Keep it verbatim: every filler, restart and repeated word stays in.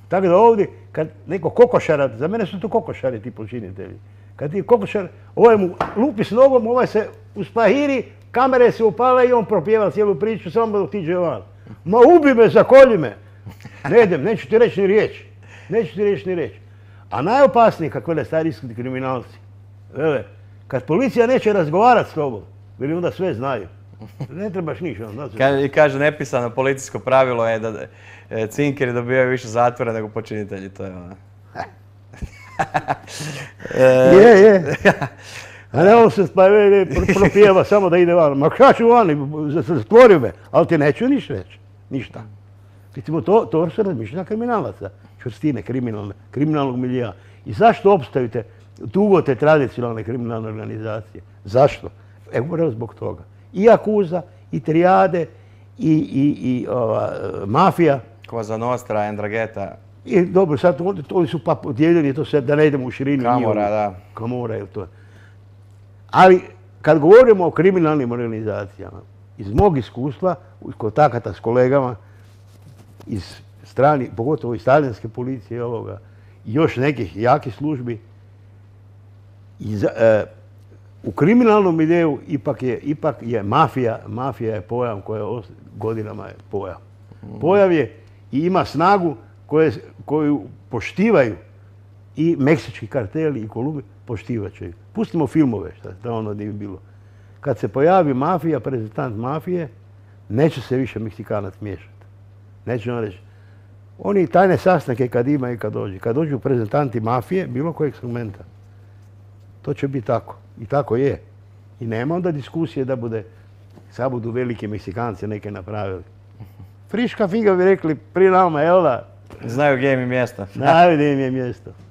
Tako da ovdje, kad neko kokošara, za mene su to kokošari ti počinitelji. Kad ti kokošar, ovaj mu lupi s nogom, ovaj se uspahiri, kamere se upale i on propjeva cijelu priču samo dok tiđe van. Ma ubi me, zakolji me. Ne idem, neću ti reći ni riječ. Neću ti reći ni riječ. A najopasniji, kako vele starijski kriminalci, vele, kad policija neće razgovarati s tobom, veli onda sve znaju. Ne trebaš ništa. I kaže, nepisano policijsko pravilo je da cinkeri dobijaju više zatvora nego počinitelji. To je ono. Je, je. A ne on se propijeva samo da ide van. Ma šta ću van, zatvorio me, ali ti neću ništa reći. Ništa. Recimo, to su razmišljanja kriminalaca. Čvrstine, kriminalne, kriminalnog milija. I zašto opstavite dugo te tradicionalne kriminalne organizacije? Zašto? Evo upravo zbog toga. I Akuza, i Trijade, i mafija. Cosa Nostra, Ndrangheta. I dobro, sad oni su pa podijeljeni, to sve, da ne idemo u širinu. Kamora, da. Kamora je to. Ali kad govorimo o kriminalnim organizacijama, iz mog iskustva, iz kontakata s kolegama, iz strani, pogotovo iz talijanske policije i ovoga, i još nekih jakih službi, u kriminalnom miljeu ipak je, ipak je mafija, mafija je pojam koja godinama je pojam. Pojam je i ima snagu koju poštivaju i meksički karteli i Kolumbija poštivat će. Pustimo filmove, da ono nije bilo. Kad se pojavi mafija, reprezentant mafije, neće se više Meksikanac miješati. Neće on reći. Oni tajne sastanke kad imaju i kad dođu. Kad dođu reprezentanti mafije, bilo kojeg segmenta, to će biti tako. I tako je. I nema onda diskusije da bude, sad budu veliki Meksikanci neke napravili. Friška figa bi rekli pri nama, jel da? Znaju gdje im je mjesto. Znaju gdje im je mjesto.